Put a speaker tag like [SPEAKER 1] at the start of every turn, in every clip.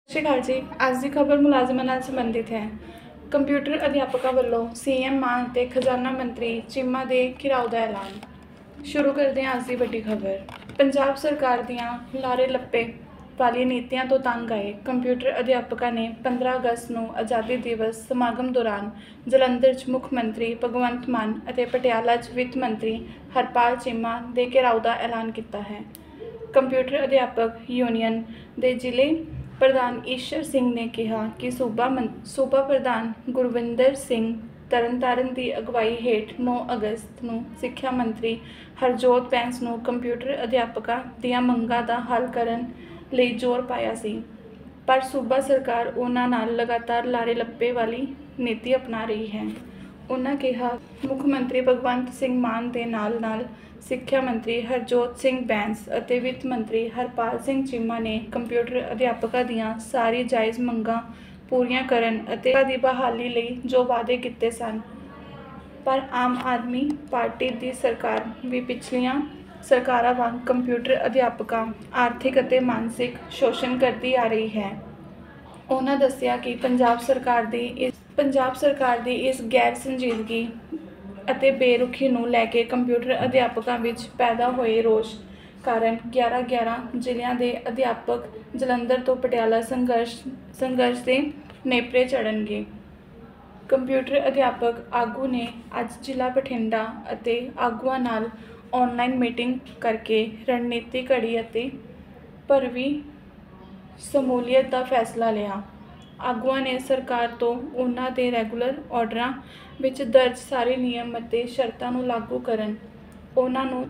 [SPEAKER 1] ਸਤਿ ਸ਼੍ਰੀ ਅਕਾਲ ਜੀ। ਅੱਜ ਦੀ ਖਬਰ ਮੁਲਾਜ਼ਮਾਂ ਨਾਲ ਸੰਬੰਧਿਤ ਹੈ। ਕੰਪਿਊਟਰ ਅਧਿਆਪਕਾਂ ਵੱਲੋਂ ਸੀਐਮ ਮਾਨ ਤੇ ਖਜ਼ਾਨਾ ਮੰਤਰੀ ਚੀਮਾ ਦੇ ਘਿਰਾਓ ਦਾ ਐਲਾਨ। ਸ਼ੁਰੂ ਕਰਦੇ ਹਾਂ ਅੱਜ ਦੀ ਵੱਡੀ ਖਬਰ। ਪੰਜਾਬ ਸਰਕਾਰ ਦੀਆਂ ਲਾਰੇ ਲੱਪੇ ਵਾਲੀ ਨੀਤੀਆਂ ਤੋਂ ਤੰਗ ਆਏ ਕੰਪਿਊਟਰ ਅਧਿਆਪਕਾਂ ਨੇ 15 ਅਗਸਤ ਨੂੰ ਆਜ਼ਾਦੀ ਦਿਵਸ ਸਮਾਗਮ ਦੌਰਾਨ ਜਲੰਧਰ 'ਚ ਮੁੱਖ ਮੰਤਰੀ ਭਗਵੰਤ ਮਾਨ ਅਤੇ ਪਟਿਆਲਾ 'ਚ ਵਿੱਤ ਮੰਤਰੀ ਹਰਪਾਲ ਚੀਮਾ ਦੇ ਘਿਰਾਓ ਦਾ ਐਲਾਨ ਕੀਤਾ ਹੈ। ਕੰਪਿਊਟਰ ਅਧਿਆਪਕ ਯੂਨੀਅਨ ਦੇ ਜ਼ਿਲ੍ਹੇ ਪ੍ਰਧਾਨ ਈਸ਼ਰ ਸਿੰਘ ਨੇ ਕਿਹਾ ਕਿ ਸੂਬਾ ਪ੍ਰਧਾਨ ਗੁਰਵਿੰਦਰ ਸਿੰਘ ਤਰਨਤਾਰਨ ਦੀ ਅਗਵਾਈ ਹੇਠ 9 ਅਗਸਤ ਨੂੰ ਸਿੱਖਿਆ ਮੰਤਰੀ ਹਰਜੋਤ ਬੈਂਸ ਨੂੰ ਕੰਪਿਊਟਰ ਅਧਿਆਪਕਾਂ ਦੀਆਂ ਮੰਗਾਂ ਦਾ ਹੱਲ ਕਰਨ ਲਈ ਜ਼ੋਰ ਪਾਇਆ ਸੀ, ਪਰ ਸੂਬਾ ਸਰਕਾਰ ਉਹਨਾਂ ਨਾਲ ਲਗਾਤਾਰ ਲਾਰੇ ਲੱਪੇ ਵਾਲੀ ਨੀਤੀ ਅਪਣਾ ਰਹੀ ਹੈ। ਉਹਨਾਂ ਕਿਹਾ ਮੁੱਖ ਮੰਤਰੀ ਭਗਵੰਤ ਸਿੰਘ ਮਾਨ ਦੇ ਨਾਲ ਸਿੱਖਿਆ ਮੰਤਰੀ ਹਰਜੋਤ ਸਿੰਘ ਬੈਂਸ ਅਤੇ ਵਿੱਤ ਮੰਤਰੀ ਹਰਪਾਲ ਸਿੰਘ ਚੀਮਾ ਨੇ ਕੰਪਿਊਟਰ ਅਧਿਆਪਕਾਂ ਦੀਆਂ ਸਾਰੀ ਜਾਇਜ਼ ਮੰਗਾਂ ਪੂਰੀਆਂ ਕਰਨ ਅਤੇ ਦੀ ਬਹਾਲੀ ਲਈ ਜੋ ਵਾਅਦੇ ਕੀਤੇ ਸਨ, ਪਰ ਆਮ ਆਦਮੀ ਪਾਰਟੀ ਦੀ ਸਰਕਾਰ ਵੀ ਪਿਛਲੀਆਂ ਸਰਕਾਰਾਂ ਵਾਂਗ ਕੰਪਿਊਟਰ ਅਧਿਆਪਕਾਂ ਆਰਥਿਕ ਅਤੇ ਮਾਨਸਿਕ ਸ਼ੋਸ਼ਣ ਕਰਦੀ ਆ ਰਹੀ ਹੈ। ਉਹਨਾਂ ਦੱਸਿਆ ਕਿ ਪੰਜਾਬ ਸਰਕਾਰ ਦੀ ਇਸ ਗੈਰ ਸੰਜੀਦਗੀ ਅਤੇ ਬੇਰੁਖੀ ਨੂੰ ਲੈ ਕੇ ਕੰਪਿਊਟਰ ਅਧਿਆਪਕਾਂ ਵਿੱਚ ਪੈਦਾ ਹੋਏ ਰੋਸ ਕਾਰਨ 11 ਜ਼ਿਲ੍ਹਿਆਂ ਦੇ ਅਧਿਆਪਕ ਜਲੰਧਰ ਤੋਂ ਪਟਿਆਲਾ ਸੰਘਰਸ਼ ਦੇ ਨੇਪਰੇ ਚੜ੍ਹਨਗੇ। ਕੰਪਿਊਟਰ ਅਧਿਆਪਕ ਆਗੂ ਨੇ ਅੱਜ ਜ਼ਿਲ੍ਹਾ ਬਠਿੰਡਾ ਅਤੇ ਆਗੂਆਂ ਨਾਲ ਆਨਲਾਈਨ ਮੀਟਿੰਗ ਕਰਕੇ ਰਣਨੀਤੀ ਘੜੀ ਅਤੇ ਭਰਵੀਂ ਸ਼ਮੂਲੀਅਤ ਦਾ ਫੈਸਲਾ ਲਿਆ। ਆਗੂਆਂ ਨੇ ਸਰਕਾਰ ਤੋਂ ਉਹਨਾਂ ਦੇ ਰੈਗੂਲਰ ਆਰਡਰਾਂ ਵਿੱਚ ਦਰਜ ਸਾਰੇ ਨਿਯਮ ਅਤੇ ਸ਼ਰਤਾਂ ਨੂੰ ਲਾਗੂ ਕਰਨ, ਉਹਨਾਂ ਨੂੰ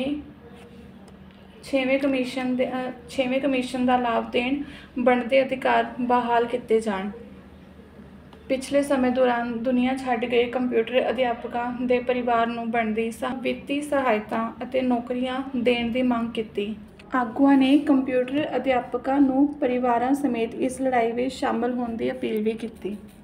[SPEAKER 1] 6ਵੇਂ ਕਮਿਸ਼ਨ ਦਾ ਲਾਭ ਦੇਣ, ਬਣਦੇ ਅਧਿਕਾਰ ਬਹਾਲ ਕੀਤੇ ਜਾਣ। ਪਿਛਲੇ ਸਮੇਂ ਦੌਰਾਨ ਦੁਨੀਆ ਛੱਡ ਗਏ ਕੰਪਿਊਟਰ ਅਧਿਆਪਕਾਂ ਦੇ ਪਰਿਵਾਰ ਨੂੰ ਬਣਦੀ ਵਿੱਤੀ ਸਹਾਇਤਾ ਅਤੇ ਨੌਕਰੀਆਂ ਦੇਣ ਦੀ ਮੰਗ ਕੀਤੀ। ਆਗੂਆਂ ਨੇ ਕੰਪਿਊਟਰ ਅਧਿਆਪਕਾਂ ਨੂੰ ਪਰਿਵਾਰਾਂ ਸਮੇਤ ਇਸ ਲੜਾਈ ਵਿੱਚ ਸ਼ਾਮਲ ਹੋਣ ਦੀ ਅਪੀਲ ਵੀ ਕੀਤੀ।